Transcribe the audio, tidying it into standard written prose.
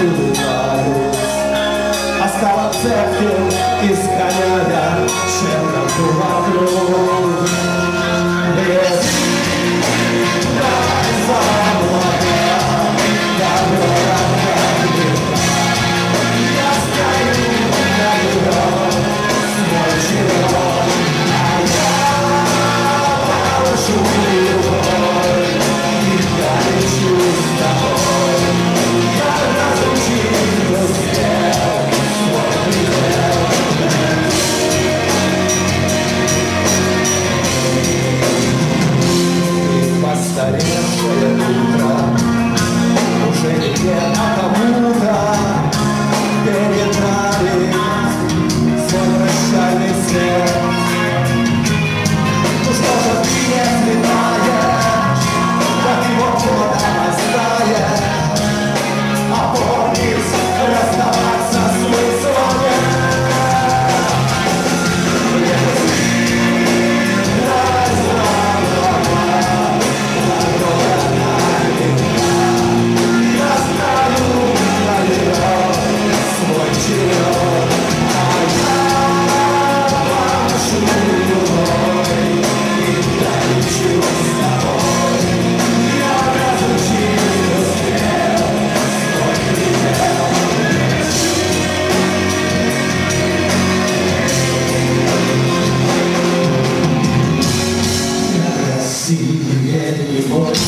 улыбаюсь. Осталось цепким, изгоняя черноту вокруг. Без постаревшее утро уже не где кому-то передали свой прощальный свет. Ну что же ты не взлетаешь, как его вода растает, а помнишь, расставаться смысла нет. Красивее не может